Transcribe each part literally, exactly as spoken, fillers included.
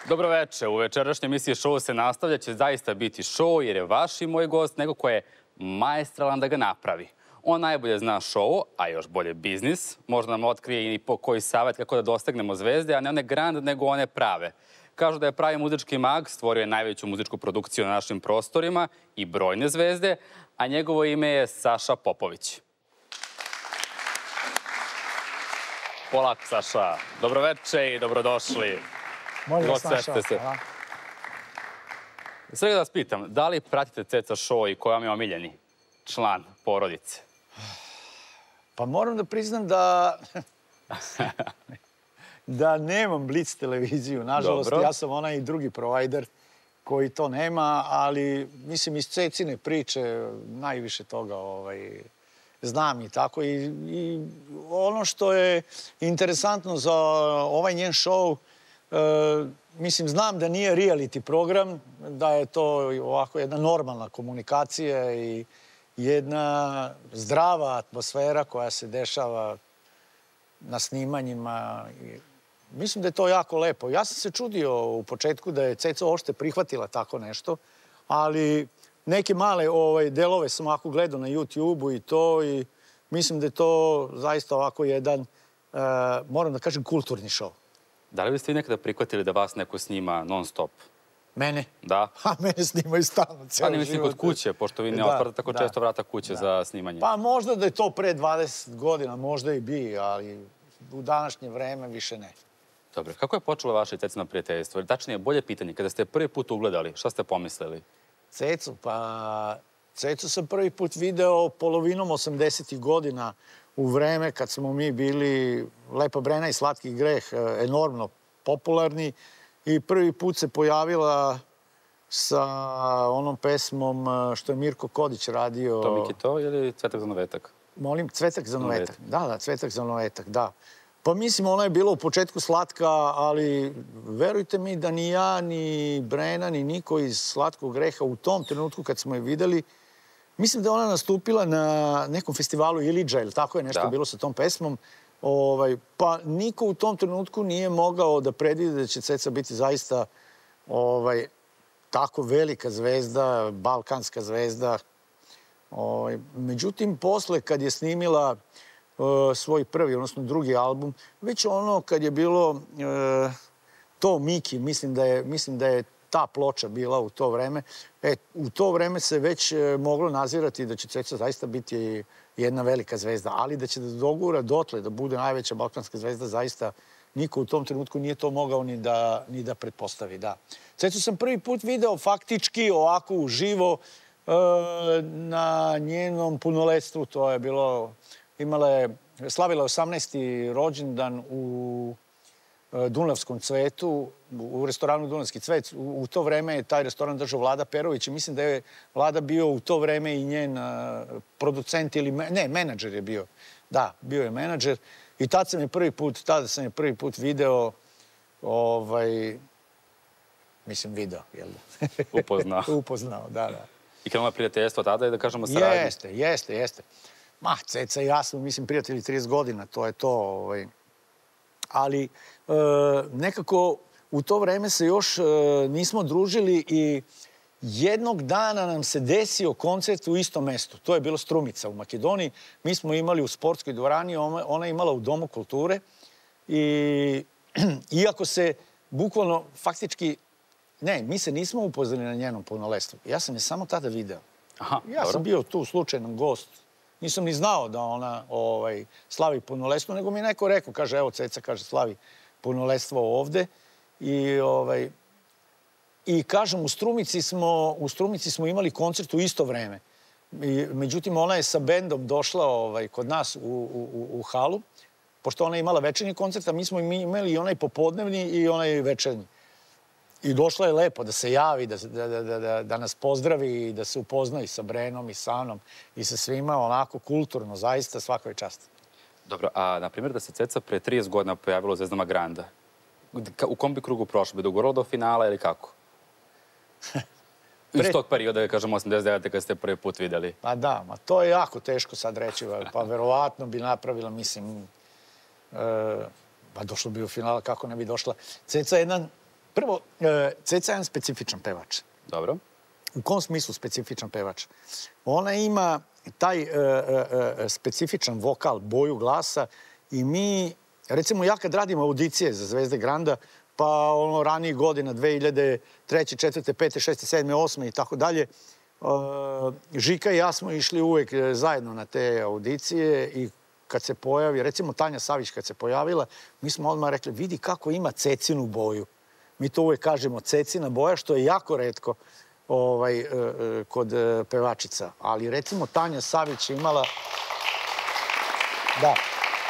Dobro veče. U večerašnjoj emisiji Show se nastavlja. Će zaista biti show jer je vaš i moj gost neko ko je maestralan da ga napravi. On najbolje zna show, a još bolje biznis. Možda nam otkrije i po koji savjet kako da dostignemo zvezde, a ne one grand, nego one prave. Kažu da je pravi muzički mag, stvorio je najveću muzičku produkciju na našim prostorima i brojne zvezde, a njegovo ime je Saša Popović. Polako, Saša. Dobro veče i dobrodošli. Molim vas, Saša. Sve da vas pitam, da li pratite Ceca Show i ko vam je omiljeni član porodice? Pa moram da priznam da... da nemam Blic televiziju. Nažalost, ja sam onaj drugi provajder koji to nema, ali mislim iz Cecine priče najviše toga znam i tako. I ono što je interesantno za ovaj njen show, mislim, znam da nije reality program, da je to ovako jedna normalna komunikacija i jedna zdrava atmosfera koja se dešava na snimanjima. Mislim da je to jako lepo. Ja sam se čudio u početku da je Ceca uopšte prihvatila tako nešto, ali neke male delove sam ovako gledao na YouTube-u i to i mislim da je to zaista ovako jedan, moram da kažem, kulturni show. Da li biste vi nekada prihvatili da vas neko snima non stop? Mene? Da. A mene snimaju stalno, ceo život. Pa ne mislim kod kuće, pošto vi ne otvarate tako često vrata kuće za snimanje. Pa možda da je to pre dvadeset godina, možda i bi, ali u današnje vreme više ne. Dobro, kako je počelo vaše Cecino prijateljstvo? Tačnije, bolje pitanje, kada ste prvi put ugledali, šta ste pomislili? Cecu, pa Cecu sam prvi put video polovinom osamdesetih godina u vreme kad smo mi bili Lepa Brena i Slatki greh enormno popularni i prvi put se pojavila sa onom pesmom što je Mirko Kodić radio. To Miki to ili Cvetak za novetak? Molim, Cvetak za novetak. Da, da, Cvetak za novetak, da. Pa mislim, ona je bila u početku slatka, ali verujte mi da ni ja, ni Brena, ni niko iz Slatkog greha u tom trenutku kad smo je videli, mislim da je ona nastupila na nekom festivalu Ilidža, ili tako je nešto bilo sa tom pesmom, pa niko u tom trenutku nije mogao da predvidi da će Ceca biti zaista tako velika zvezda, balkanska zvezda. Međutim, posle kad je snimila svoj prvi, odnosno drugi album, već ono kad je bilo to Miki, mislim da je ta ploča bila u to vreme, u to vreme se već moglo nazirati da će Ceca zaista biti jedna velika zvezda, ali da će da dogura dotle, da bude najveća balkanska zvezda, zaista niko u tom trenutku nije to mogao ni da pretpostavi, da. Cecu sam prvi put video faktički ovako uživo na njenom punoletstvu, to je bilo, imala je, slavila osamnaesti rođendan u Dunavskom cvetu, u restoranu Dunavski cvet. U to vreme je taj restoran držao Vlada Perović i mislim da je Vlada bio u to vreme i njen producent ili, ne, menadžer je bio. Da, bio je menadžer i tad sam je prvi put, tada sam je prvi put video, ovaj, mislim video, jel da? Upoznao. Upoznao, da, da. I krenula prijateljstvo tada i da kažemo saradnje? Jeste, jeste, jeste. Ma, Ceca i ja smo, mislim, prijatelji trideset godina, to je to, ovaj. Ali nekako u to vreme se još nismo družili i jednog dana nam se desio koncert u istom mestu. To je bilo Strumica u Makedoniji. Mi smo imali u sportskoj dvorani, ona je imala u Domu kulture i iako se bukvalno faktički, ne, mi se nismo upoznali na njenom punoletstvu. Ja sam je samo tada video. Ja sam bio tu slučajno gost. Nisam ni znao da ona slavi punoletstvo, nego mi je neko rekao, kaže, evo Ceca, kaže, slavi punoletstvo ovde. I kažem, u Strumici smo imali koncert u isto vreme. Međutim, ona je sa bendom došla kod nas u halu, pošto ona je imala večernji koncert, a mi smo imali i onaj popodnevni i onaj večernji. I došla je lepo da se javi, da nas pozdravi i da se upozna i sa Brenom i sa mnom i sa svima, onako kulturno, zaista svakoj časti. Dobro, a na primjer da se Ceca pre trideset godina pojavila u Zvezdama Granda, u kom bi krugu prošlo? Bi doguralo do finala ili kako? Iz tog perioda, kažemo, osamdeset devete kada ste prvi put videli. Pa da, ma to je jako teško sad reći, pa verovatno bi napravila, mislim, pa došlo bi u finala, kako ne bi došla. Ceca je jedan Prvo, Ceca je jedan specifičan pevač. Dobro. U kom smislu specifičan pevač? Ona ima taj specifičan vokal, boju glasa i mi, recimo ja kad radim audicije za Zvezde Granda, pa ono ranijih godina, dve hiljade treće, četvrte, pete, šeste, sedme, osme i tako dalje, Žika i ja smo išli uvek zajedno na te audicije i kad se pojavi, recimo Tanja Savić kad se pojavila, mi smo odmah rekli, vidi kako ima Cecinu boju. Mi to uvek kažemo Cecina boja, što je jako retko kod pevačica. Ali recimo Tanja Savić je imala... Da.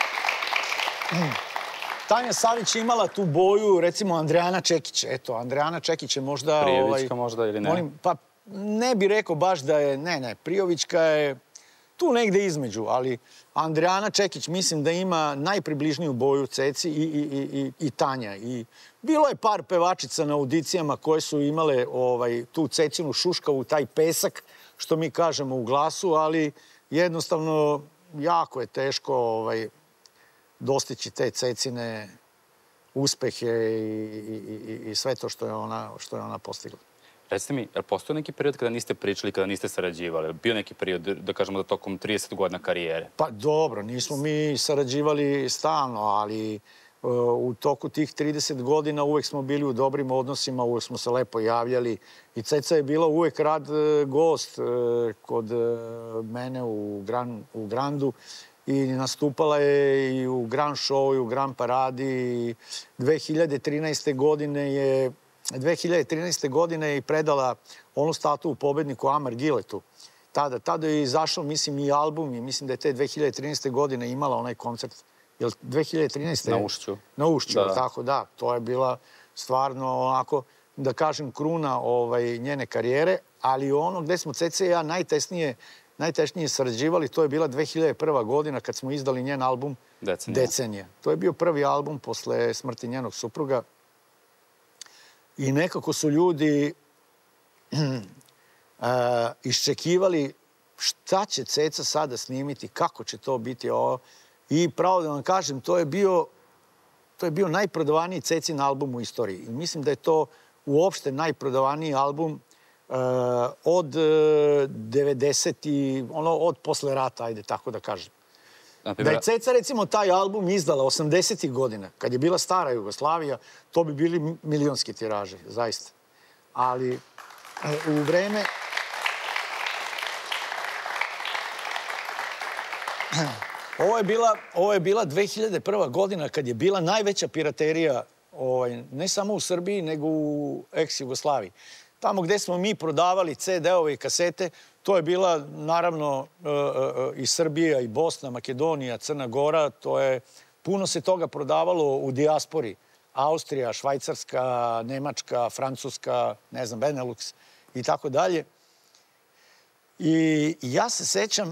Tanja Savić je imala tu boju, recimo Andrijana Čekić. Eto, Andrijana Čekić je možda... Prijovićka možda ili ne? Pa ne bi rekao baš da je... Ne, ne, Prijovićka je tu negde između, ali Andrijana Čekić mislim da ima najpribližniju boju Ceci i Tanja. I bilo je par pevačica na audicijama koje su imale tu Cecinu šuškavu, taj pesak, što mi kažemo u glasu, ali jednostavno jako je teško dostići te Cecine uspehe i sve to što je ona postigla. Recite mi, je li postoji neki period kada niste pričali, kada niste sarađivali? Bio neki period, da kažemo, da tokom trideset godina karijere? Pa dobro, nismo mi sarađivali stalno, ali u toku tih trideset godina uvek smo bili u dobrim odnosima, uvek smo se lepo javljali i Ceca je bila uvek rad gost kod mene u Grandu i nastupala je i u Grand Show i u Grand Paradi. dve hiljade trinaeste godine je dve hiljade trinaeste. godine je predala onu statuju pobedniku Amar Giletu. Tada, tada je izašao, mislim, i album i mislim da je te dve hiljade trinaeste. godine imala onaj koncert. Jel dve hiljade trinaeste. Na Ušću. Na Ušću, tako da. To je bila stvarno onako, da kažem, kruna njene karijere, ali ono gde smo Ceca i ja najtesnije najtešnije sarađivali, to je bila dve hiljade prva. godina kad smo izdali njen album Decenija. To je bio prvi album posle smrti njenog supruga. I nekako su ljudi iščekivali šta će Ceca sada snimiti, kako će to biti ovo. I pravo da vam kažem, to je bio najprodavaniji Cecin album u istoriji. I mislim da je to uopšte najprodavaniji album od devedesetih, ono od posle rata, ajde tako da kažem. Da je Ceca, recimo, taj album izdala osamdesetih godina, kad je bila stara Jugoslavija, to bi bili milionski tiraže, zaista. Ali u vreme... Ovo je bila dve hiljade prva. godina kad je bila najveća piraterija, ne samo u Srbiji, nego u ex-Jugoslaviji. Tamo gde smo mi prodavali ce de-ove i kasete, to je bila, naravno, i Srbija, i Bosna, Makedonija, Crna Gora. To je, puno se toga prodavalo u dijaspori. Austrija, Švajcarska, Nemačka, Francuska, ne znam, Benelux i tako dalje. I ja se sećam,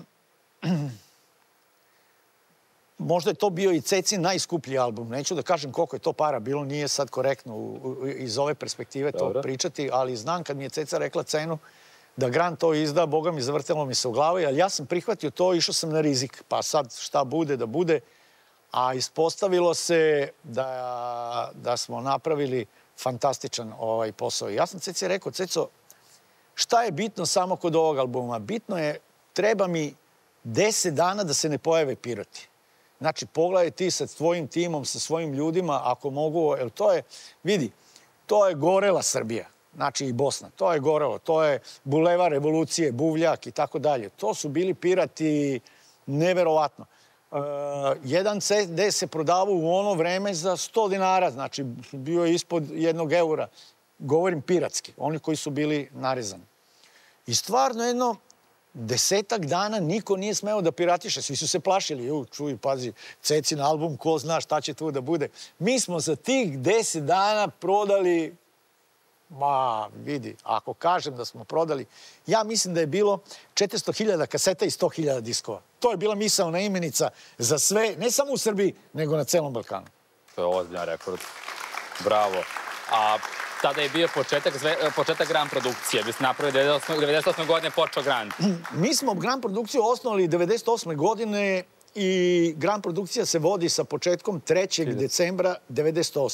možda je to bio i Cecin najskuplji album. Neću da kažem koliko je to para bilo, nije sad korektno iz ove perspektive to pričati, ali znam kad mi je Ceca rekla cenu da Grand to izda, Boga mi zavrtelo mi se u glavi, ali ja sam prihvatio to, išao sam na rizik. Pa sad šta bude da bude, a ispostavilo se da smo napravili fantastičan ovaj posao. Ja sam Ceci rekao, Ceco, šta je bitno samo kod ovog albuma? Bitno je, treba mi deset dana da se ne pojave pirati. Znači, pogledaj ti sa tvojim timom, sa svojim ljudima, ako mogu, jer to je, vidi, to je gorela Srbija, znači i Bosna, to je gorelo, to je Bulevar Revolucije, Buvljak i tako dalje. To su bili pirati neverovatno. Jedan ce de se prodavao u ono vreme za sto dinara, znači bio je ispod jednog eura, govorim piratski, oni koji su bili narezani. I stvarno jedno desetak dana niko nije smeo da piratiše, svi su se plašili, ju, čuj, pazi, Cecin album, ko zna šta će tu da bude. Mi smo za tih deset dana prodali, ma, vidi, ako kažem da smo prodali, ja mislim da je bilo četiristo hiljada kaseta i sto hiljada diskova. To je bila misaona imenica za sve, ne samo u Srbiji, nego na celom Balkanu. To je ozbiljan rekord. Bravo. A tada je bio početak Grand produkcije. Vi ste napravili devedeset osme. godine počeo Grand. Mi smo Grand produkciju osnovali devedeset osme. godine i Grand produkcija se vodi sa početkom trećeg decembra devedeset osme.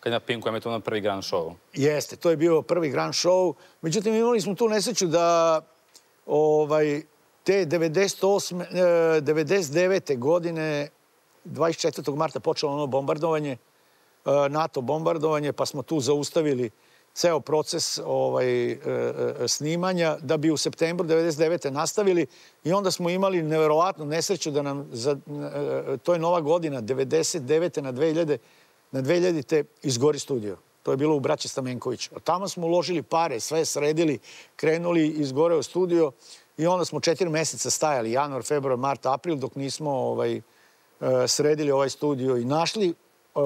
kad je na Pinku emitovano prvi grand show. Jeste, to je bio prvi grand show. Međutim, imali smo tu nesreću da ovaj, te devedeset osme, devedeset devete godine, dvadeset četvrtog marta počelo ono bombardovanje, NATO bombardovanje, pa smo tu zaustavili ceo proces ovaj, snimanja, da bi u septembru devedeset devete nastavili i onda smo imali neverovatnu nesreću da nam, za, to je nova godina, devedeset devete na dvehiljadite. na dvehiljadite izgori studio. To je bilo u Braći Stamenković. Od tamo smo uložili pare, sve sredili, krenuli, izgoreo studio i onda smo četiri meseca stajali, januar, februar, mart, april, dok nismo ovaj, sredili ovaj studio i našli uh,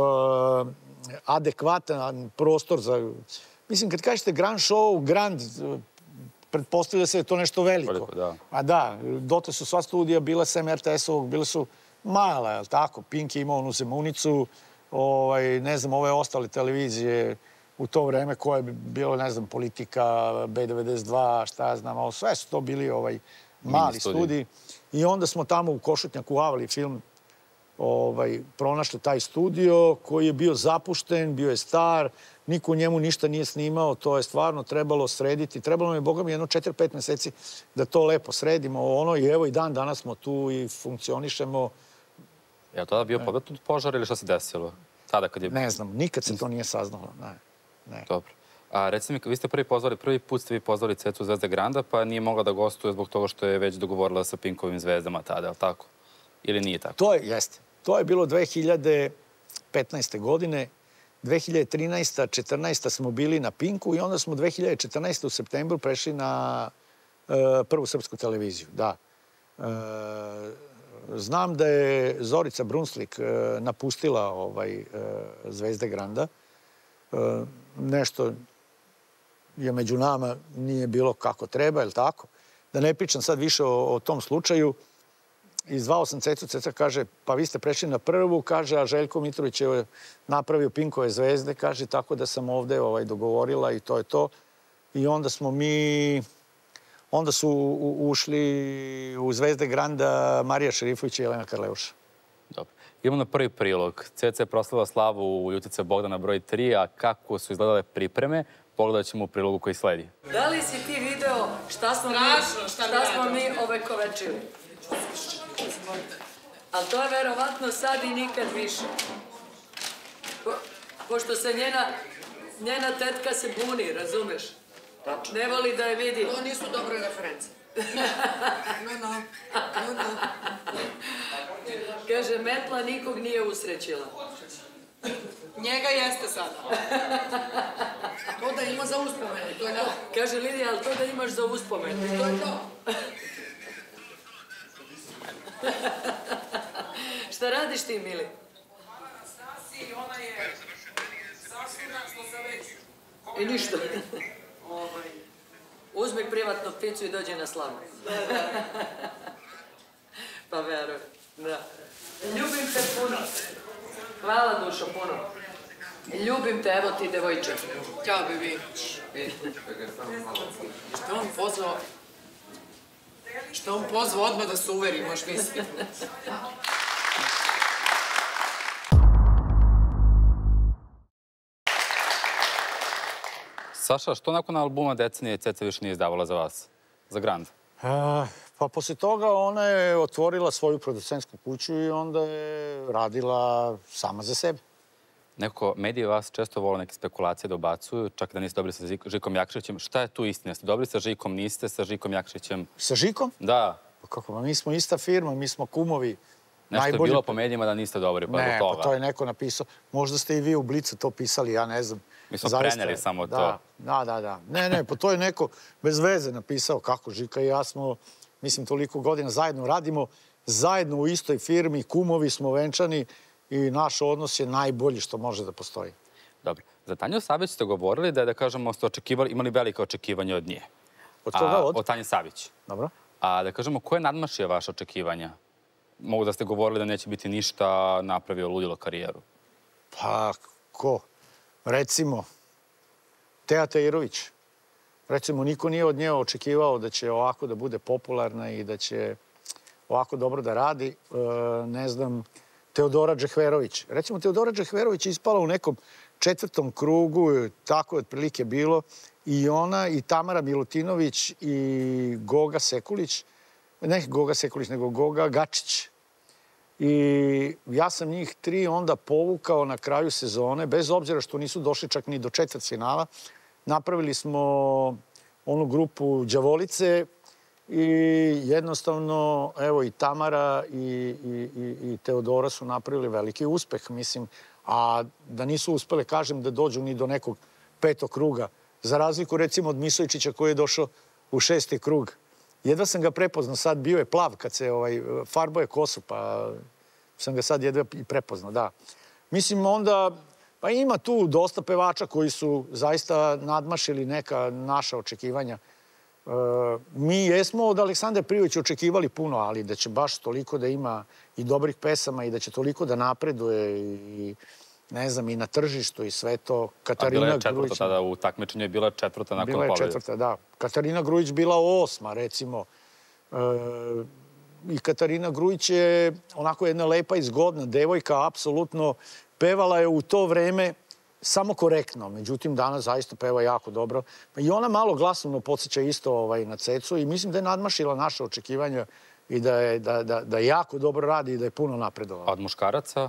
adekvatan prostor za... Mislim, kad kažete grand show, grand, pretpostavlja se da je to nešto veliko. Veliko, da. A da, dotle su sva studija bila sem er te es-ovog, bile su mala, je li tako? Pink je imao onu Zemunicu, ovaj, ne znam, ove ostale televizije u to vreme koje bi bilo, ne znam, Politika, be devedeset dva, šta ja znam, sve su to bili ovaj, mali studiji. I onda smo tamo u Košutnjaku Avali film ovaj, pronašli taj studio koji je bio zapušten, bio je star, niko u njemu ništa nije snimao, to je stvarno trebalo srediti. Trebalo nam je, boga mi, jedno četiri pet meseci da to lepo sredimo. Ono, i evo i dan danas smo tu i funkcionišemo. Je li tada bio podatut požar ili šta se desilo? Tada kad je... Ne znam, nikad se to nije saznalo. Ne, ne. Dobro. A reci mi, vi ste prvi pozvali, prvi put ste vi pozvali Cecu Zvezde Granda, pa nije mogla da gostuje zbog toga što je već dogovorila sa Pinkovim zvezdama tada, je li tako? Ili nije tako? To je, jeste. To je bilo dve hiljade petnaeste. godine. dve hiljade trinaeste. četrnaeste. smo bili na Pinku i onda smo dve hiljade četrnaeste. u septembru prešli na uh, prvu srpsku televiziju. Da. Uh, znam da je Zorica Brunslik uh, napustila ovaj, uh, Zvezde Granda. Uh, nešto je među nama nije bilo kako treba, je li tako? Da ne pričam sad više o, o tom slučaju. I zvao sam Cecu, Ceca kaže, pa vi ste prešli na prvu, kaže, a Željko Mitrović je napravio Pinkove zvezde, kaže, tako da sam ovde ovaj, dogovorila i to je to. I onda smo mi, onda su u, ušli u Zvezde Granda Marija Šerifović i Jelena Karleuša. Dobro. Idemo na prvi prilog. Ceca je proslavila slavu u Ljutice Bogdana broj tri, a kako su izgledale pripreme, pogledat ćemo u prilogu koji sledi. Da li si ti video šta smo mi, šta smo mi ovekovečili? Ali to je verovatno sad i nikad više. Po, pošto se njena, njena tetka se buni, razumeš? Ne voli da je vidi. To nisu dobre reference. No, no. No, no. Kaže, metla nikog nije usrećila. Njega jeste sada. To da ima za uspomenu, to je to. Kaže, Lidija, ali to da imaš za uspomenu, to je to. Šta radiš ti, Mili? Sasi, ona je sasvina što se već. I ništa. Uzmi privatnu picu i dođi na slavu. Pa veruj, da. Ljubim te puno. Hvala, dušo, puno. Ljubim te, evo ti, devojče. Ćao, bebi. Što on pozvao? Što on pozvao odmah da se uveri, možeš misliti. Saša, što nakon albuma Decenije Ceca više nije izdavala za vas? Za Grand? A, pa posle toga ona je otvorila svoju producentsku kuću i onda je radila sama za sebe. Neko, mediji vas često vole neke spekulacije da ubacuju, čak da niste dobri sa Žikom Jakšićem. Šta je tu istina? Ste dobri sa Žikom, niste sa Žikom Jakšićem? Sa Žikom? Da. Pa kako, ma mi smo ista firma, mi smo kumovi. Nešto najbolji... je bilo po medijima da niste dobri, pa ne, do toga. Pa to je neko napisao. Možda ste i vi u Blicu to pisali, ja ne znam. Mi smo zaista, preneli samo da, to. Da, da, da. Ne, ne, pa to je neko bez veze napisao. Kako Žika i ja smo, mislim, toliko godina zajedno radimo, zajedno u istoj firmi, kumovi smo venčani i naš odnos je najbolji što može da postoji. Dobro. Za Tanju Savić ste govorili da je, da kažemo, ste očekivali, imali velike očekivanja od nje. Od koga? Od? Od Tanje Savić. Dobro. A da kažemo, koje nadmašije vaše očekivanja? Mogu da ste govorili da neće biti ništa, napravio ludilo karijeru. Pa, ko? Recimo, Teja Tajirović. Recimo, niko nije od nje očekivao da će ovako da bude popularna i da će ovako dobro da radi. E, ne znam, Teodora Džehverović. Recimo, Teodora Džehverović je ispala u nekom četvrtom krugu, tako je otprilike bilo, i ona, i Tamara Milutinović, i Goga Sekulić, ne Goga Sekulić, nego Goga Gačić. I ja sam njih tri onda povukao na kraju sezone, bez obzira što nisu došli čak ni do četvrtfinala. Napravili smo onu grupu Đavolice i jednostavno, evo, i Tamara i, i, i, i Teodora su napravili veliki uspeh, mislim. A da nisu uspele, kažem, da dođu ni do nekog petog kruga. Za razliku, recimo, od Misojčića koji je došao u šesti krug. Jedva sam ga prepoznao, sad bio je plav kad se ovaj, farboje kosu, pa sam ga sad jedva i prepoznao, da. Mislim, onda, pa ima tu dosta pevača koji su zaista nadmašili neka naša očekivanja. E, mi jesmo od Aleksandra Prijovića očekivali puno, ali da će baš toliko da ima i dobrih pesama i da će toliko da napreduje i, ne znam, i na tržištu i sve to. Katarina Grujić... A bila je Grujić, četvrta tada u takmičenju, je bila četvrta nakon pobjede. Bila je četvrta, da. Katarina Grujić bila osma, recimo. E, I Katarina Grujić je onako jedna lepa i zgodna devojka, apsolutno. Pevala je u to vreme samo korektno, međutim danas zaista peva jako dobro. I ona malo glasovno podsjeća isto ovaj, na Cecu i mislim da je nadmašila naše očekivanja i da je da, da, da jako dobro radi i da je puno napredovala. A od muškaraca?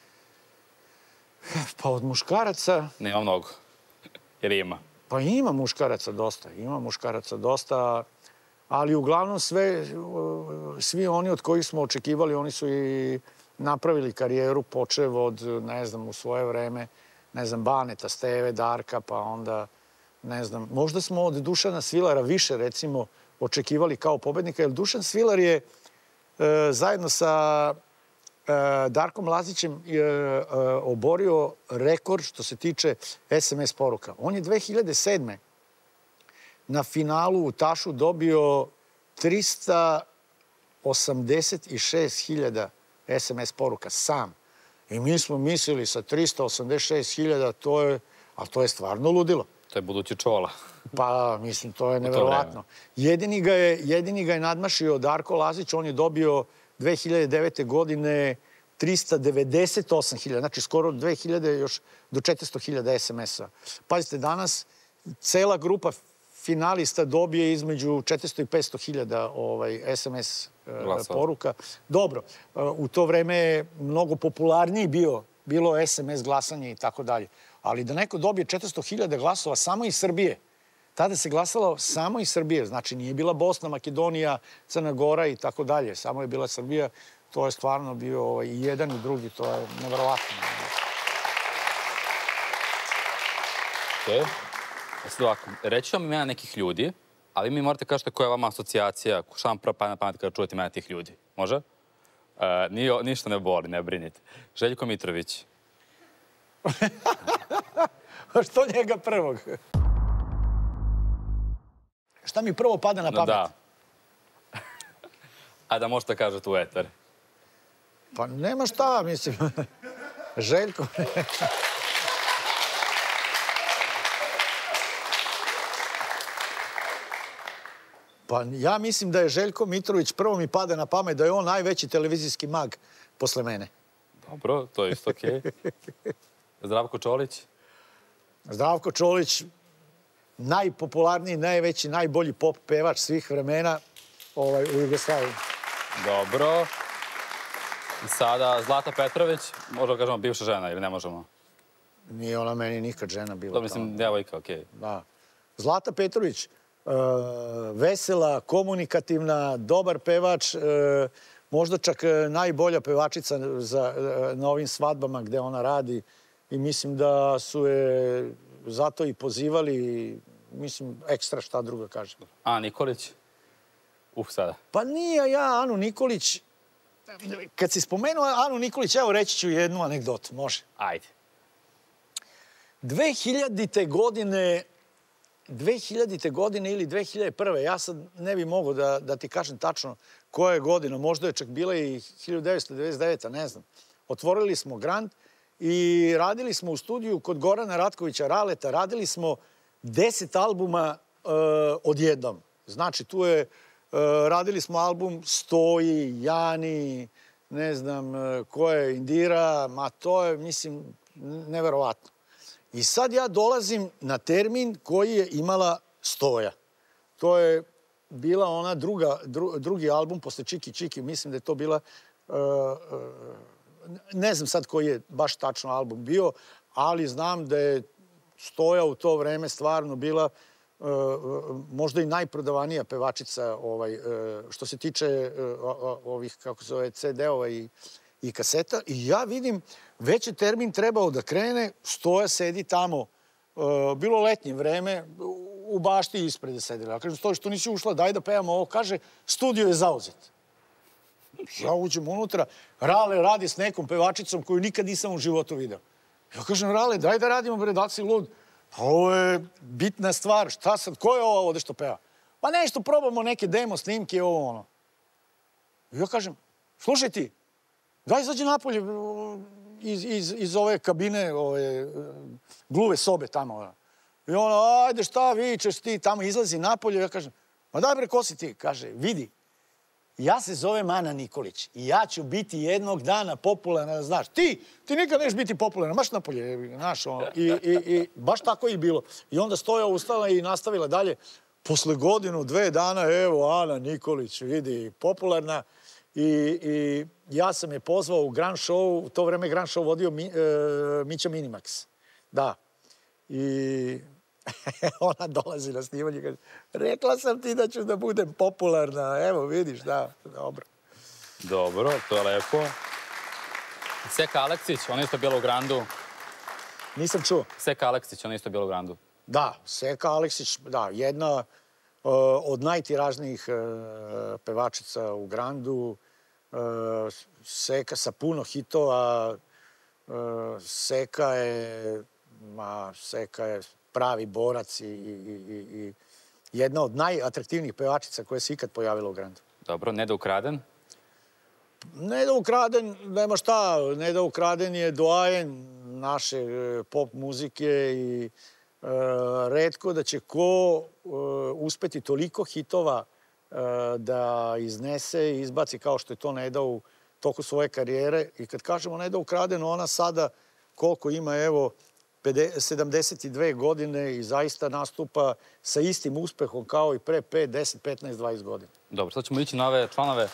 Pa od muškaraca... Nema mnogo. Jer ima. Pa ima muškaraca dosta. Ima muškaraca dosta, ali uglavnom sve, svi oni od kojih smo očekivali, oni su i napravili karijeru, počev od, ne znam, u svoje vreme, ne znam, Baneta, Steve, Darka, pa onda, ne znam, možda smo od Dušana Svilara više, recimo, očekivali kao pobednika, jer Dušan Svilar je e, zajedno sa e, Darkom Lazićem e, e, oborio rekord što se tiče es em es poruka. On je dve hiljade sedme na finalu u Tašu dobio trista osamdeset šest hiljada es em es poruka sam. I mi smo mislili sa trista osamdeset šest hiljada, to je, a to je stvarno ludilo. To je budući Čola. Pa, mislim, to je neverovatno. Jedini ga je, jedini ga je nadmašio Darko Lazić, on je dobio dve hiljade devete. godine trista devedeset osam hiljada, znači skoro dve hiljade, još do četiristo hiljada es em es-a. Pazite, danas cela grupa finalista dobije između četiristo i petsto hiljada ovaj, es em es Glasova. poruka. Dobro, u to vreme je mnogo popularniji bio, bilo es em es glasanje i tako dalje. Ali da neko dobije četiristo hiljada glasova samo iz Srbije, tada se glasalo samo iz Srbije, znači nije bila Bosna, Makedonija, Crna Gora i tako dalje, samo je bila Srbija, to je stvarno bio ovaj, i jedan i drugi, to je neverovatno. Okay. Sad ovako, reći vam imena nekih ljudi, ali mi morate kažete koja je vama asocijacija, šta vam prvo pada na pamet kada čujete imena tih ljudi. Može? Uh, nije, ništa ne boli, ne brinite. Željko Mitrović. Što njega prvog? Šta mi prvo pada na pamet? Da. A da možete kažete u etar. Pa nema šta, mislim. Željko. Pa ja mislim da je Željko Mitrović, prvo mi pada na pamet da je on najveći televizijski mag posle mene. Dobro, to je isto okej. Okay. Zdravko Čolić? Zdravko Čolić, najpopularniji, najveći, najbolji pop pevač svih vremena ovaj, u Jugoslaviji. Dobro. I sada Zlata Petrović, možemo da kažemo bivša žena ili ne možemo? Nije ona meni nikad žena bila. To mislim, djevojka, okej. Okay. Da. Zlata Petrović, uh, vesela, komunikativna, dobar pevač, uh, možda čak najbolja pevačica za, uh, na ovim svadbama gde ona radi i mislim da su je zato i pozivali, mislim, ekstra šta druga kažem. A Nikolić? Uf, sada. Pa nije ja, Anu Nikolić, kad si spomenuo Anu Nikolić, evo reći ću jednu anegdotu, može? Ajde. dve hiljadite. godine, dve hiljadite. godine ili dve hiljade prve. ja sad ne bi mogao da, da ti kažem tačno koja je godina, možda je čak bila i hiljadu devetsto devedeset deveta. ne znam. Otvorili smo Grand i radili smo u studiju kod Gorana Ratkovića Raleta, radili smo deset albuma uh, odjednom. Znači, tu je, uh, radili smo album Stoji, Jani, ne znam uh, ko je, Indira, ma to je, mislim, neverovatno. I sad ja dolazim na termin koji je imala Stoja. To je bila ona druga, dru, drugi album posle Čiki Čiki. Mislim da je to bila, uh, uh, ne znam sad koji je baš tačno album bio, ali znam da je Stoja u to vreme stvarno bila uh, možda i najprodavanija pevačica ovaj, uh, što se tiče uh, ovih, kako se zove, ce de-ova i, i kaseta. I ja vidim, već je termin trebao da krene, Stoja sedi tamo, uh, bilo letnje vreme, u bašti ispred je sedela. Ja kažem, Stoja, što nisi ušla, daj da pevamo ovo. Kaže, studio je zauzet. Ja uđem unutra, Rale radi s nekom pevačicom koju nikad nisam u životu video. Ja kažem, Rale, daj da radimo, bre, da si lud. Pa ovo je bitna stvar, šta sad, ko je ovo ovde što peva? Pa nešto, probamo neke demo snimke, ovo ono. I ja kažem, slušaj ti, daj izađi napolje iz, iz, iz ove kabine, ove gluve sobe tamo. I ono, ajde šta vičeš ti, tamo izlazi napolje. Ja kažem, ma daj bre, ko si ti? Kaže, vidi, ja se zovem Ana Nikolić i ja ću biti jednog dana popularan, znaš, ti, ti nikad neš biti popularan, baš napolje, znaš, ono, i, i, i baš tako je bilo. I onda Stoja ustala i nastavila dalje. Posle godinu, dve dana, evo, Ana Nikolić, vidi, popularna. I, i ja sam je pozvao u Grand Show, u to vreme Grand Show vodio Mi, e, Mića Minimax. Da. I ona dolazi na snimanje i kaže, rekla sam ti da ću da budem popularna, evo vidiš, da, dobro. Dobro, to je lepo. Seka Aleksić, ona isto bila u Grandu. Nisam čuo. Seka Aleksić, ona isto bila u Grandu. Da, Seka Aleksić, da, jedna uh, od najtiražnijih uh, pevačica u Grandu. Uh, Seka sa puno hitova. Uh, Seka je, ma, Seka je pravi borac i, i, i, i jedna od najatraktivnijih pevačica koja se ikad pojavila u Grandu. Dobro, Neda Ukraden? Neda Ukraden, nema šta, Neda Ukraden je doajen naše pop muzike i e, retko da će ko e, uspeti toliko hitova e, da iznese i izbaci kao što je to Neda u toku svoje karijere. I kad kažemo Neda Ukraden, ona sada koliko ima, evo, sedamdeset dve godine i zaista nastupa sa istim uspehom kao i pre pet, deset, petnaest, dvadeset godina. Dobro, sad ćemo ići na ove članove.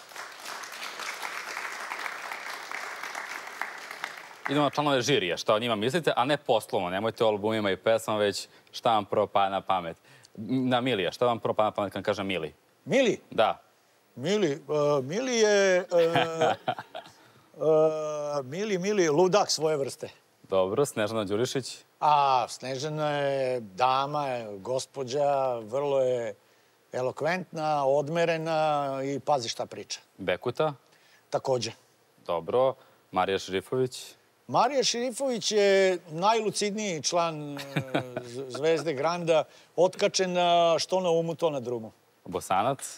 Idemo na članove žirija, šta o njima mislite, a ne poslovno. Nemojte o albumima i pesmama, već šta vam prvo pada na pamet. Na Milija, šta vam prvo pada na pamet kad kažem Mili? Mili? Da. Mili, uh, Mili je... Uh, uh, Mili, Mili, ludak svoje vrste. Dobro, Snežana Đurišić? A, Snežana je dama, je gospođa, vrlo je elokventna, odmerena i pazi šta priča. Bekuta? Takođe. Dobro. Marija Šerifović? Marija Šerifović je najlucidniji član Zvezde Granda, otkačena što na umu, to na drumu. Bosanac?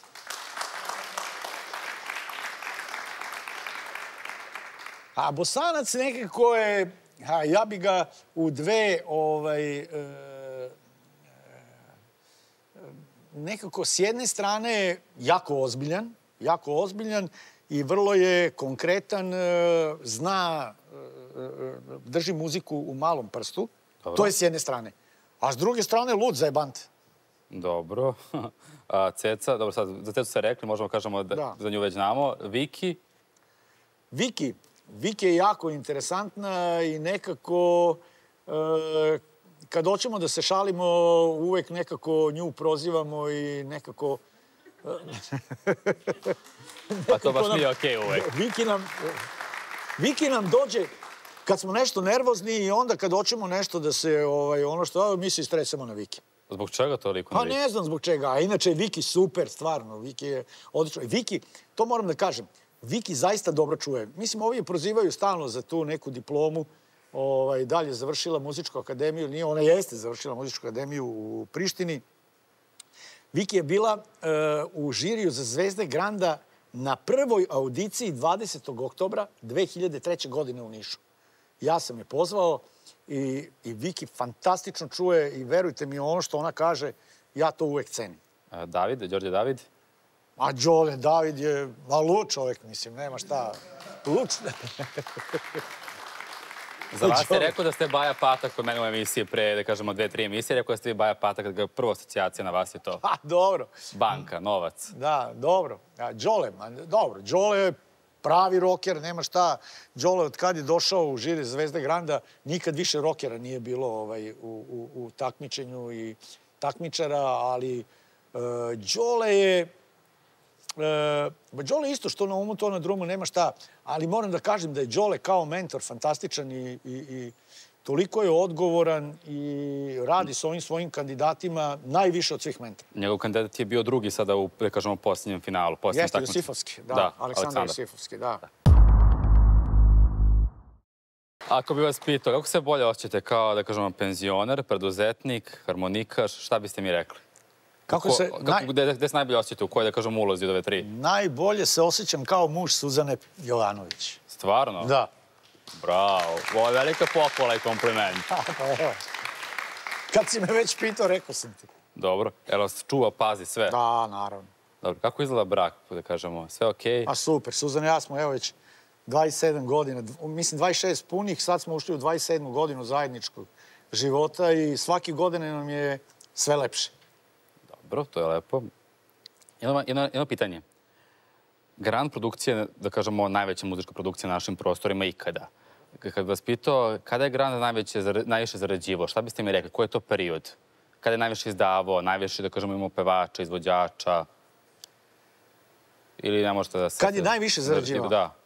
A Bosanac nekako je, a, ja bi ga u dve, ovaj, e, nekako s jedne strane jako ozbiljan, jako ozbiljan i vrlo je konkretan, e, zna, e, drži muziku u malom prstu. Dobro. To je s jedne strane. A s druge strane lud zajebant. Dobro. A, Ceca, dobro, sad za Cecu se rekli, možemo kažemo da, da. za nju već znamo. Viki? Viki. Viki je jako interesantna i nekako, e, kad hoćemo da se šalimo, uvek nekako nju prozivamo i nekako... Pa to baš nije okej uvek. Viki nam, Viki nam dođe kad smo nešto nervozni i onda kad hoćemo nešto da se, ovaj, ono što, mi se istresamo na Viki. Zbog čega toliko na Pa Viki? ne znam zbog čega, a inače je Viki super, stvarno. Viki je odlično. Viki, to moram da kažem, Viki zaista dobro čuje. Mislim, ovi je prozivaju stalno za tu neku diplomu. Ovaj, dalje završila muzičku akademiju. Nije, ona jeste završila muzičku akademiju u Prištini. Viki je bila uh, u žiriju za Zvezde Granda na prvoj audiciji dvadesetog oktobra dve hiljade treće. godine u Nišu. Ja sam je pozvao i, i Viki fantastično čuje i verujte mi, ono što ona kaže, ja to uvek cenim. A, David, Đorđe David? A Đole David je, ma lud čovjek, mislim, nema šta. Lud. Za vas je rekao da ste Baja Patak kod mene u emisiji pre, da kažemo, dve, tri emisije. Rekao da ste vi Baja Patak, da prva asocijacija na vas je to. Pa, dobro. Banka, novac. Da, dobro. Đole, dobro. Đole je pravi roker, nema šta. Đole, od kad je došao u žiri Zvezde Granda, nikad više rokera nije bilo ovaj, u, u, u takmičenju i takmičara, ali uh, Đole je... Uh, Đole isto što na umu, to na drumu, nema šta. Ali moram da kažem da je Đole kao mentor fantastičan i, i, i toliko je odgovoran i radi s ovim svojim kandidatima najviše od svih mentora. Njegov kandidat je bio drugi sada u, da kažemo, posljednjem finalu. Jeste, Josifovski, da. Da, Aleksandar Josifovski, da. Ako bi vas pitao, kako se bolje osjećate kao, da kažemo, penzioner, preduzetnik, harmonikaš, šta biste mi rekli? Kako se... Kako, naj... gde, gde se najbolje osjećate, u kojoj, da kažemo, ulozi od ove tri? Najbolje se osjećam kao muž Suzane Jovanović. Stvarno? Da. Bravo. Ovo je velika pohvala i kompliment. Pa evo. Kad si me već pitao, rekao sam ti. Dobro. Evo, čuva, pazi sve. Da, naravno. Dobro. Kako izgleda brak, da kažemo? Sve okej? A super. Suzana i ja smo, evo već dvadeset sedam godina, mislim dvadeset šest punih, sad smo ušli u dvadeset sedmu godinu zajedničkog života i svake godine nam je sve lepše. Dobro, to je lepo. Jedno, jedno, jedno pitanje. Grand produkcija, da kažemo, najveća muzička produkcija na našim prostorima ikada. Kad vas pitao, kada je Grand najveće, najviše zarađivao, šta biste mi rekli? Koji je to period? Kada je najviše izdavao, najviše, da kažemo, imao pevača, izvođača? Ili ne možete da se... Kad je najviše zarađivao? Da.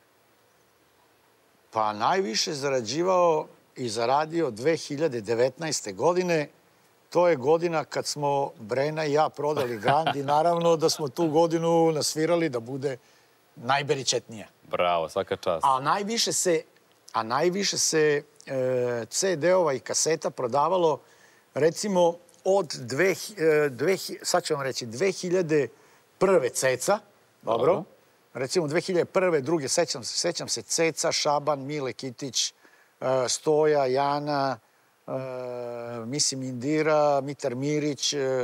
Pa najviše zarađivao i zaradio dve hiljade devetnaeste. godine. To je godina kad smo Brena i ja prodali Grand i naravno da smo tu godinu nasvirali da bude najberičetnija. Bravo, svaka čast. A najviše se, a najviše se e, ce de-ova i kaseta prodavalo recimo od dve, dve, sad ću vam reći, dve hiljade prve Ceca, dobro? dobro. Recimo dve hiljade prve, druge, sećam se, sećam se Ceca, Šaban, Mile Kitić, e, Stoja, Jana, Uh, mislim Indira, Mitar Mirić, uh,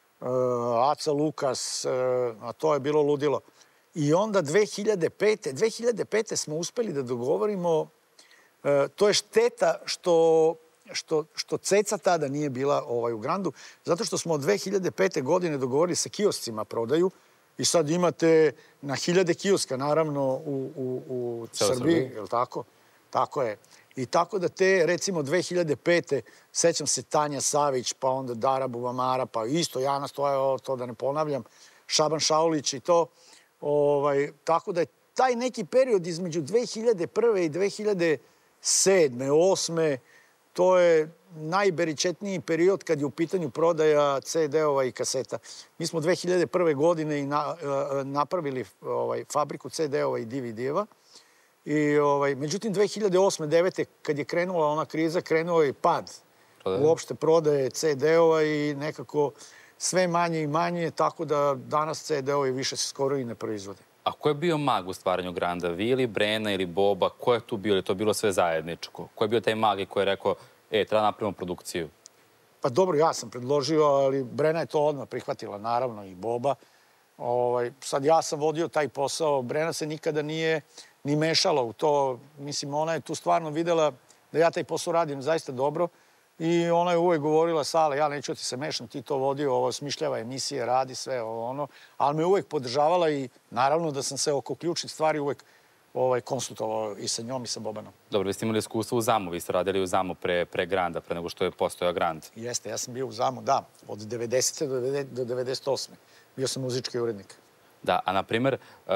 Aca Lukas, uh, a to je bilo ludilo. I onda dve hiljade pete. dve hiljade pete smo uspeli da dogovorimo, uh, to je šteta što, što, što Ceca tada nije bila ovaj, u Grandu, zato što smo od dve hiljade pete. godine dogovorili sa kioscima prodaju i sad imate na hiljade kioska, naravno, u, u, u Srbiji, je li tako? Tako je. I tako da te, recimo, dve hiljade pete. sećam se Tanja Savić, pa onda Dara Bubamara, pa isto Jana Stoja, to da ne ponavljam, Šaban Šaulić i to. Ovaj, tako da je taj neki period između dve hiljade prve. i dve hiljade sedme. osme. to je najberičetniji period kad je u pitanju prodaja ce de-ova i kaseta. Mi smo dve hiljade prve. godine i na, napravili ovaj, fabriku ce de-ova i de ve de-eva. I, ovaj, međutim, dve hiljade osme. devete. kad je krenula ona kriza, krenuo je pad uopšte prodaje ce de-ova i nekako sve manje i manje, tako da danas ce de-ovi više se skoro i ne proizvode. A ko je bio mag u stvaranju Granda? Vi ili Brena ili Boba? Ko je tu bio? Ili to bilo sve zajedničko? Ko je bio taj mag koji je rekao, e, treba napravimo produkciju? Pa dobro, ja sam predložio, ali Brena je to odmah prihvatila, naravno, i Boba. Ovaj, sad ja sam vodio taj posao, Brena se nikada nije ni mešala u to. Mislim, ona je tu stvarno videla da ja taj posao radim zaista dobro i ona je uvek govorila, Sale, ja neću ti se mešam, ti to vodio, ovo smišljava emisije, radi sve ovo ono, ali me uvek podržavala i naravno da sam se oko ključnih stvari uvek ovaj, konsultovao i sa njom i sa Bobanom. Dobro, vi ste imali iskustvo u Zamu, vi ste radili u Zamu pre, pre Granda, pre nego što je postojao Grand. Jeste, ja sam bio u Zamu, da, od devedesete. do devedeset osme. Bio sam muzički urednik. Da, a na primer, uh,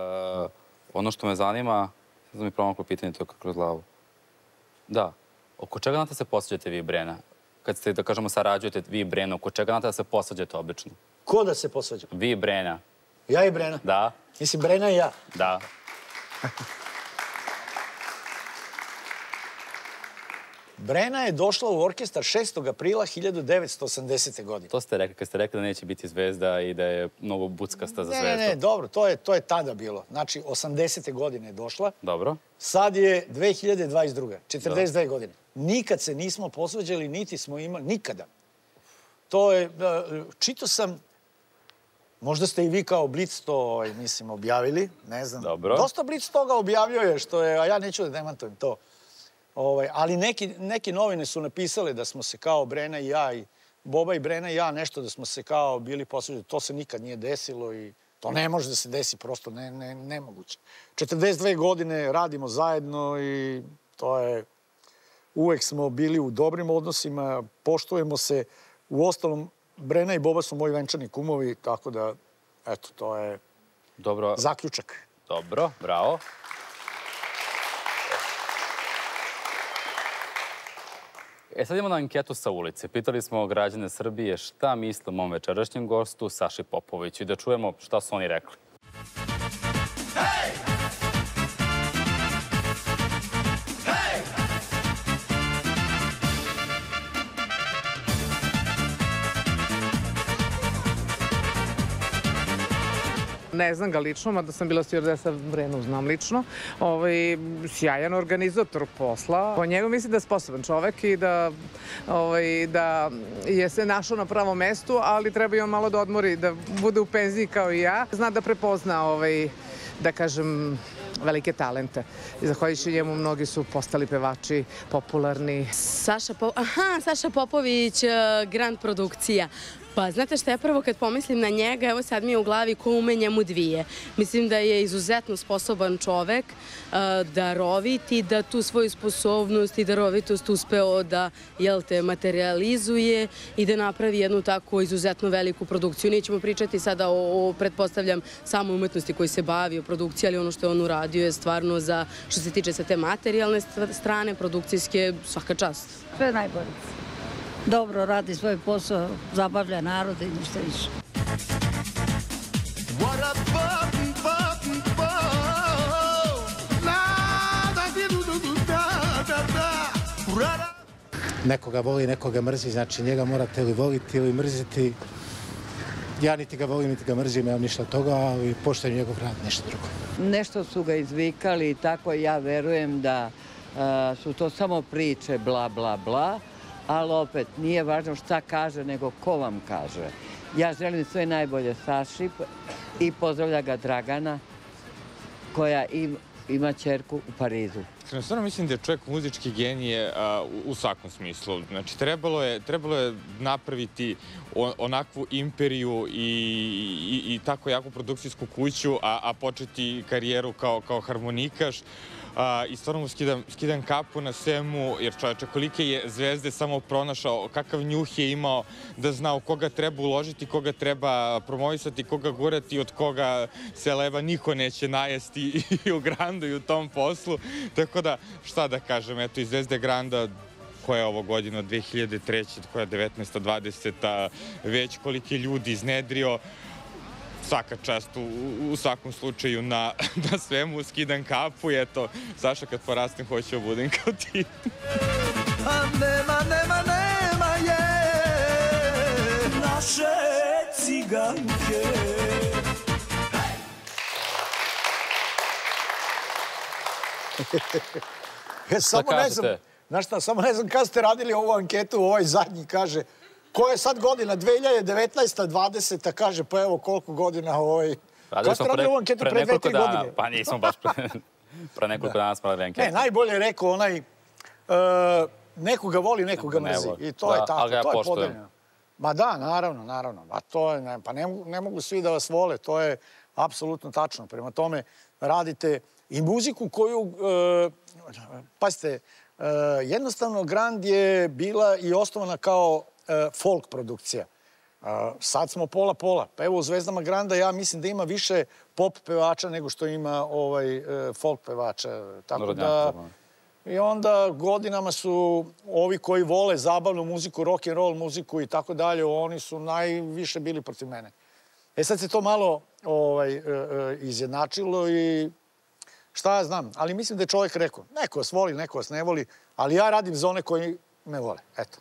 ono što me zanima, sad mi promaklo pitanje to kroz glavu. Da, oko čega znate se posvađate vi i Brena? Kad ste, da kažemo, sarađujete vi i Brena, oko čega znate da se posvađate obično? Ko da se posvađa? Vi i Brena. Ja i Brena? Da. Mislim, Brena i ja? Da. Brena je došla u orkestar šestog aprila hiljadu devetsto osamdesete. godine. To ste rekli, kad ste rekli da neće biti zvezda i da je mnogo buckasta za zvezdu. Ne, ne, ne, dobro, to je, to je tada bilo. Znači, osamdesete. godine je došla. Dobro. Sad je dve hiljade dvadeset druga. četrdeset dve godine. Nikad se nismo posvađali, niti smo imali, nikada. To je, čito sam, možda ste i vi kao Blic to, mislim, objavili, ne znam. Dobro. Dosta Blic toga objavljuje, što je, a ja neću da demantujem to. Ovaj, ali neki, neke novine su napisale da smo se kao Brena i ja, i Boba i Brena i ja nešto, da smo se kao bili posveđeni. To se nikad nije desilo i to ne može da se desi, prosto ne, ne, nemoguće. četrdeset dve godine radimo zajedno i to je... Uvek smo bili u dobrim odnosima, poštujemo se. U ostalom, Brena i Boba su moji venčani kumovi, tako da, eto, to je Dobro. zaključak. Dobro, bravo. E sad idemo na anketu sa ulice. Pitali smo građane Srbije šta misle o mom večerašnjem gostu, Saši Popoviću, i da čujemo šta su oni rekli. Ne znam ga lično, mada sam bila stjuardesa, Brenu znam lično. Ovaj, sjajan organizator posla. Po njegu mislim da je sposoban čovek i da, ovaj, da je se našao na pravom mestu, ali treba i on malo da odmori, da bude u penziji kao i ja. Zna da prepozna, ovaj, da kažem, velike talente. I zahvaljujući njemu mnogi su postali pevači, popularni. Saša, po... Aha, Saša Popović, Grand produkcija. Pa znate šta, ja prvo kad pomislim na njega, evo sad mi je u glavi ko ume njemu dvije. Mislim da je izuzetno sposoban čovek, darovit i da tu svoju sposobnost i darovitost uspeo da, jel te, materializuje i da napravi jednu tako izuzetno veliku produkciju. Nećemo pričati sada o, pretpostavljam, samoj umetnosti koji se bavi o produkciji, ali ono što je on uradio je stvarno za, što se tiče sa te materijalne strane, produkcijske, svaka čast. Sve najbolje. Dobro radi svoj posao, zabavlja narod i ništa više. Nekoga voli, nekoga mrzi, znači njega morate ili voliti ili mrziti. Ja niti ga volim, niti ga mrzim, nemam ništa od toga, ali poštujem njegov rad, ništa drugo. Nešto su ga izvikali i tako ja verujem da su to samo priče, bla, bla, bla. Ali opet, nije važno šta kaže, nego ko vam kaže. Ja želim sve najbolje Saši i pozdravlja ga Dragana, koja ima ćerku u Parizu. Stvarno mislim da je čovjek muzički genije u svakom smislu. Znači, trebalo je, trebalo je napraviti onakvu imperiju i, i, i tako jaku produkcijsku kuću, a, a početi karijeru kao, kao harmonikaš. Uh, I stvarno mu skidam, skidam kapu na svemu, jer čovječe, kolike je zvezde samo pronašao, kakav njuh je imao da zna u koga treba uložiti, koga treba promovisati, koga gurati, od koga se leva niko neće najesti i u Grandu i u tom poslu. Tako da, šta da kažem, eto, i zvezde Granda, koja je ovo godina od dve hiljade treće, koja je devetnaesta dvadeseta, već koliki ljudi iznedrio. Svaka čast u, u svakom slučaju na, na svemu, skidam kapu i eto, Saša, kad porastem hoću da budem kao ti. A nema, nema, nema je naše ciganke. E, samo ne znam, znaš šta, samo ne znam kada ste radili ovu anketu, ovaj zadnji kaže, koja je sad godina, dve hiljade devetnaesta dvadeseta, kaže, pa evo koliko godina ovaj... Kada ste radili ovu anketu pre dve, tri godine? Pa nismo baš pre, pre nekoliko dana smo radili anketu. Ne, najbolje je rekao onaj, nekoga voli, nekoga mrzi. I to je tako, to je podeljeno. Ma da, naravno, naravno. A to je, pa ne mogu svi da vas vole, to je apsolutno tačno. Prema tome, radite i muziku koju, pazite, jednostavno Grand je bila i osnovana kao folk produkcija. Sad smo pola-pola. Pa evo u Zvezdama Granda ja mislim da ima više pop pevača nego što ima folk pevača. Tako da... I onda godinama su ovi koji vole zabavnu muziku, rock and roll muziku i tako dalje, oni su najviše bili protiv mene. E sad se to malo izjednačilo i šta ja znam. Ali mislim da je čovjek rekao, neko vas voli, neko vas ne voli, ali ja radim za one koji me vole. Eto.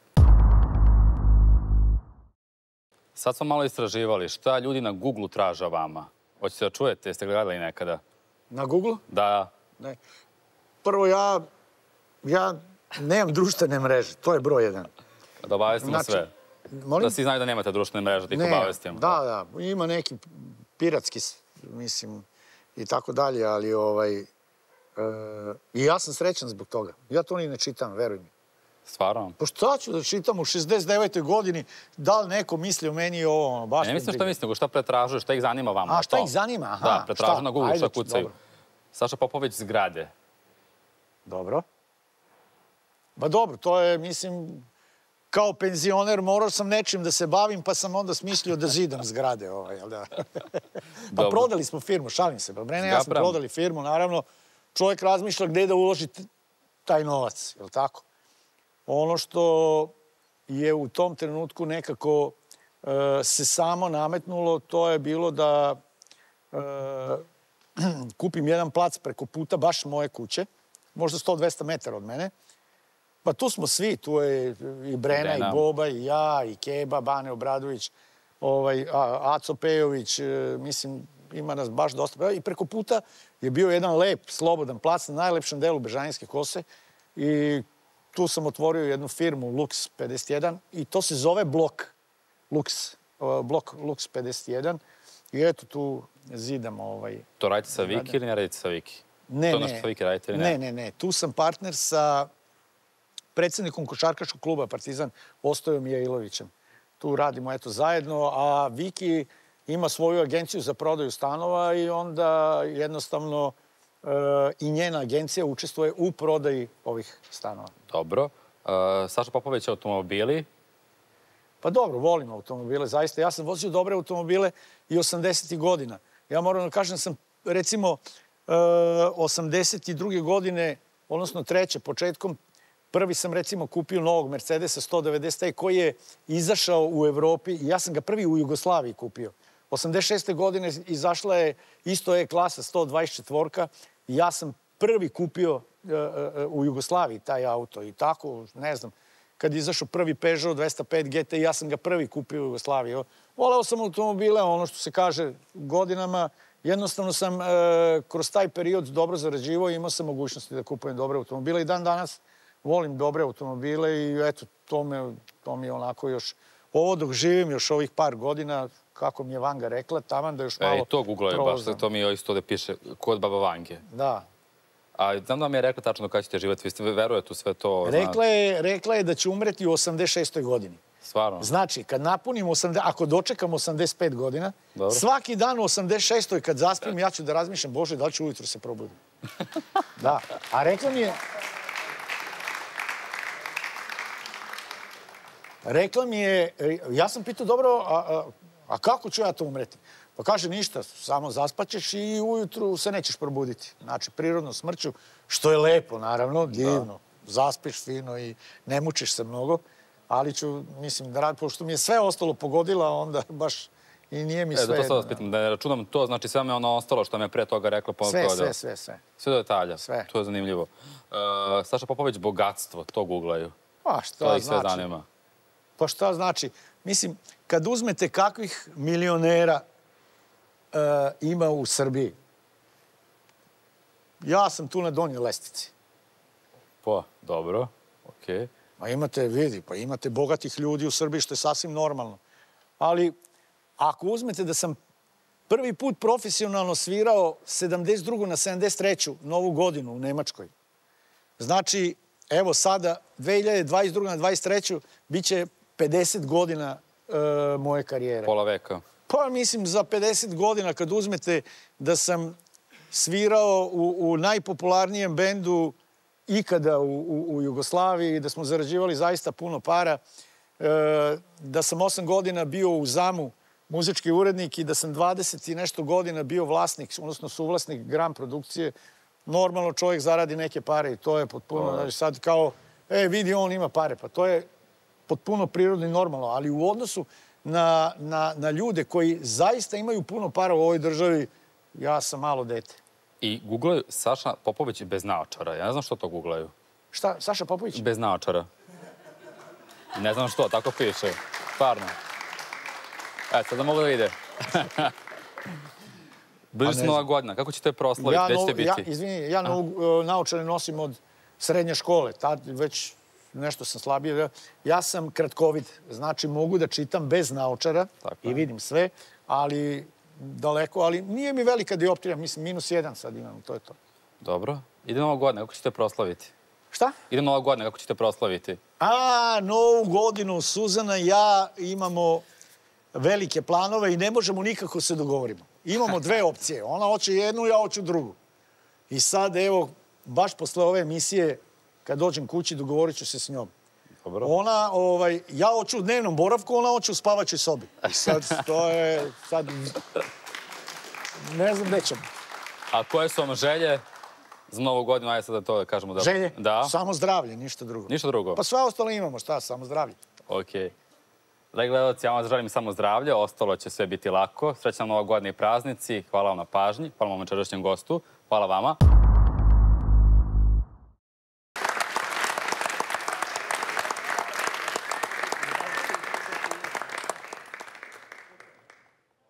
Sad smo malo istraživali šta ljudi na Google traže o vama. Hoćete da čujete, jeste gledali nekada? Na Google? Da. Ne. Prvo, ja, ja nemam društvene mreže, to je broj jedan. Da obavestimo sve. Da svi znaju da nemate društvene mreže, da ih obavestimo. Da, da, ima neki piratski, mislim, i tako dalje, ali ovaj, I ja sam srećan zbog toga. Ja to ni ne čitam, veruj mi. Stvarno? Pa šta ću da čitam u šezdeset devetoj godini, da li neko misli o meni i ovo, ono, baš... Ne mislim šta mislim, nego šta pretražuješ, šta ih zanima vama? A, šta ih zanima? Aha, da, pretražu šta? na Google, Ajde, šta kucaju. dobro. Saša Popović, zgrade. Dobro. Ba dobro, to je, mislim, kao penzioner morao sam nečim da se bavim, pa sam onda smislio da zidam zgrade. Ovaj, jel da? Pa Dobro. prodali smo firmu, šalim se. Pa Brene, ja smo Zgapram. prodali firmu, naravno. Čovjek razmišlja gde da uloži t- taj novac, jel tako? Ono što je u tom trenutku nekako e, se samo nametnulo, to je bilo da e, kupim jedan plac preko puta baš moje kuće, možda sto do dvesta metara od mene. Pa tu smo svi, tu je i Brena, Brena. i Boba, i ja, i Keba, Bane Obradović, ovaj, a, Aco Pejović, e, mislim, ima nas baš dosta. I preko puta je bio jedan lep, slobodan plac na najlepšem delu Bežanijske kose i tu sam otvorio jednu firmu Lux pedeset jedan i to se zove Blok. Lux, uh, Blok Lux pedeset jedan i eto tu zidam ovaj... To radite sa Viki ili ne radite sa Viki? Ne, to ne. nešto sa Viki radite ili ne? Ne, ne, ne. Tu sam partner sa predsjednikom košarkaškog kluba Partizan Ostojom Mijailovićem. Tu radimo eto zajedno, a Viki ima svoju agenciju za prodaju stanova i onda jednostavno e, i njena agencija učestvuje u prodaji ovih stanova. Dobro. Uh, Saša Popović, automobili. Pa dobro, volim automobile, zaista. Ja sam vozio dobre automobile i osamdesetih godina. Ja moram da kažem da sam, recimo, e, osamdeset druge godine, odnosno treće, početkom, prvi sam, recimo, kupio novog Mercedesa sto devedeset E koji je izašao u Evropi i ja sam ga prvi u Jugoslaviji kupio. osamdeset šeste godine izašla je isto E klasa sto dvadeset četiri i ja sam prvi kupio e, e, u Jugoslaviji taj auto i tako, ne znam, kad je izašao prvi Peugeot dvesta pet G T, ja sam ga prvi kupio u Jugoslaviji. Voleo sam automobile, ono što se kaže godinama, jednostavno sam e, kroz taj period dobro zarađivao i imao sam mogućnosti da kupujem dobre automobile i dan danas volim dobre automobile i eto, to, me, to mi je onako još, ovo dok živim još ovih par godina, kako mi je Vanga rekla, taman da još malo E, i to googlaju baš, provozam. to mi je isto da piše kod baba Vange. Da. A znam da vam je rekla tačno kada ćete živjeti, vi ste verujete u sve to. Rekla je, rekla je da će umreti u osamdeset šestoj godini. Stvarno? Znači, kad napunim osamdeset, ako dočekam osamdeset pet godina, Dobro. svaki dan u osamdeset šestoj kad zaspim, ja ću da razmišljam, Bože, da li ću ujutro se probudim. Da. A rekla mi je... Rekla mi je, ja sam pitao, dobro, a, a, a kako ću ja to umreti? Pa kaže, ništa, samo zaspaćeš i ujutru se nećeš probuditi. Znači, prirodno smrću, što je lepo, naravno, divno. Zaspiš fino i ne mučiš se mnogo, ali ću, mislim, da radim, pošto mi je sve ostalo pogodila, onda baš i nije mi E, sve da to sad jedno. vas pitam, da ne računam to, znači sve me ono ostalo što me pre toga rekla. Po Sve, to, sve, da- sve, sve. Sve do detalja. Sve. To je zanimljivo. Uh, Saša Popović, bogatstvo, to googlaju. Pa To šta ih sve znači? zanima. Pa šta znači? Mislim, kad uzmete kakvih milionera e, ima u Srbiji, ja sam tu na donjoj lestvici. Pa, dobro, okej. Ma imate, vidi, pa imate bogatih ljudi u Srbiji, što je sasvim normalno. Ali, ako uzmete da sam prvi put profesionalno svirao sedamdeset druge na sedamdeset treću novu godinu u Nemačkoj, znači, evo sada, dve hiljade dvadeset druge na dvadeset treću bit će pedeset godina e, moje karijere. Pola veka. Pa mislim, za pedeset godina, kad uzmete da sam svirao u, u najpopularnijem bendu ikada u, u, u Jugoslaviji, da smo zarađivali zaista puno para, e, da sam osam godina bio u ZAM-u muzički urednik i da sam dvadeset i nešto godina bio vlasnik, odnosno suvlasnik Grand produkcije, normalno čovjek zaradi neke pare i to je potpuno, znači sad kao, e, vidi, on ima pare, pa to je potpuno prirodno i normalno, ali u odnosu na, na, na ljude koji zaista imaju puno para u ovoj državi, ja sam malo dete. I googlaju Saša Popović bez naočara. Ja ne znam što to googlaju. Šta, Saša Popović? Bez naočara. Ne znam što, tako piše. Stvarno. E, sada mogu da ide. Bliže se ne nova znam. godina. Kako ćete proslaviti? Ja, Gde ćete no, ja, biti? izvini, ja no, naočare nosim od srednje škole. Tad već nešto sam slabije. Ja sam kratkovid, znači mogu da čitam bez naočara Tako i je. vidim sve, ali daleko, ali nije mi velika dioptrija, mislim, minus jedan sad imam, to je to. Dobro. Ide Nova godina, kako ćete proslaviti? Šta? Ide Nova godina, kako ćete proslaviti? A, Novu godinu, Suzana i ja imamo velike planove i ne možemo nikako se dogovorimo. Imamo dve opcije. Ona hoće jednu, ja hoću drugu. I sad, evo, baš posle ove emisije, kad dođem kući, dogovorit ću se s njom. Dobro. Ona, ovaj, ja hoću u dnevnom boravku, ona hoće u spavaćoj sobi. I sad, to je, sad, ne znam gde ćemo. A koje su vam želje za Novu godinu? Ajde sad da to kažemo da... Želje? Da. Samo zdravlje, ništa drugo. Ništa drugo? Pa sve ostalo imamo, šta, samo zdravlje. Okej. Dragi gledalci, ja vam želim samo zdravlje, ostalo će sve biti lako. Srećna Nova godina i praznici. Hvala vam na pažnji, hvala vam na večerašnjem gostu. Hvala vama.